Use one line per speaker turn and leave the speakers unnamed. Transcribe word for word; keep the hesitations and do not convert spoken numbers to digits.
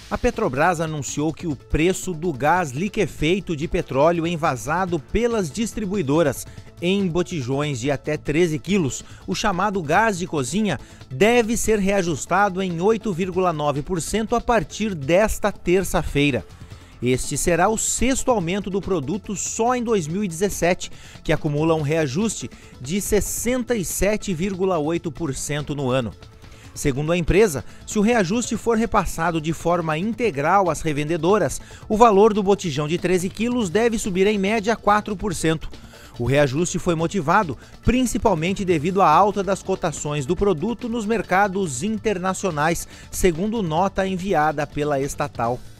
A Petrobras anunciou que o preço do gás liquefeito de petróleo envasado pelas distribuidoras em botijões de até treze quilos, o chamado gás de cozinha, deve ser reajustado em oito vírgula nove por cento a partir desta terça-feira. Este será o sexto aumento do produto só em dois mil e dezessete, que acumula um reajuste de sessenta e sete vírgula oito por cento no ano. Segundo a empresa, se o reajuste for repassado de forma integral às revendedoras, o valor do botijão de treze quilos deve subir em média quatro por cento. O reajuste foi motivado principalmente devido à alta das cotações do produto nos mercados internacionais, segundo nota enviada pela estatal.